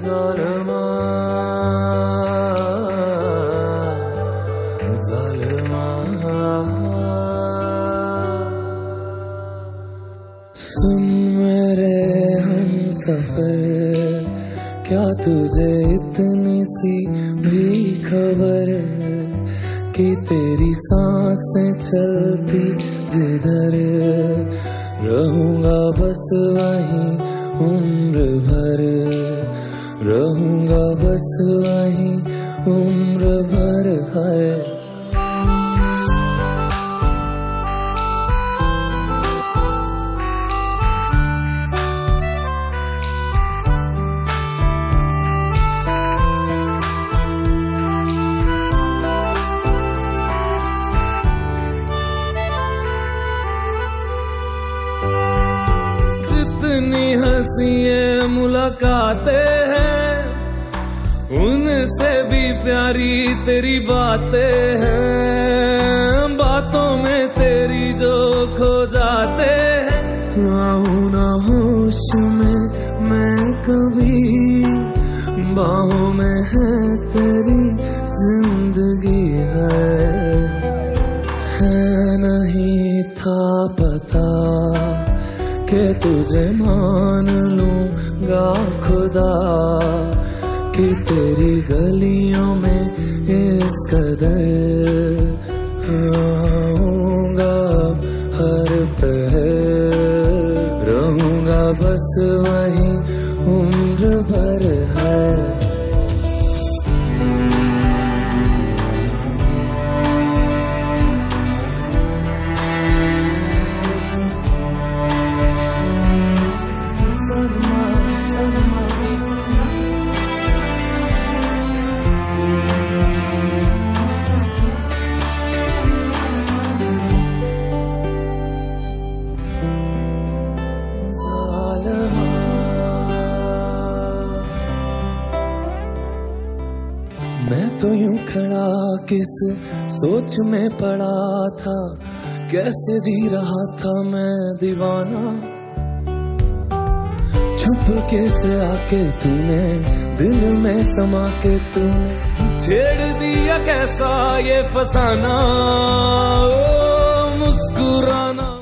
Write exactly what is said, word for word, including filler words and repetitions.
ज़ालिमा ज़ालिमा। सुन मेरे हम सफर, क्या तुझे इतनी सी भी खबर कि तेरी सांसें चलती जिधर, रहूंगा बस वहीं उम्र भर, रहूंगा बस वहीं उम्र भर। है जितनी हंसी मुलाकातें हैं, उनसे भी प्यारी तेरी बातें हैं। बातों में तेरी जो खो जाते हैं, आऊं ना होश में मैं कभी, बाहों में है तेरी जिंदगी। है है नहीं था पता कि तुझे मान लूंगा खुदा, कि तेरी गलियों में इस कदर आऊंगा हर पहर, रहूंगा बस वहीं उम्र भर। है मैं तो यूं खड़ा किस सोच में पड़ा था, कैसे जी रहा था मैं दीवाना। छुप के से आके तूने दिल में समा के तूने छेड़ दिया कैसा ये फसाना, ओ मुस्कुराना।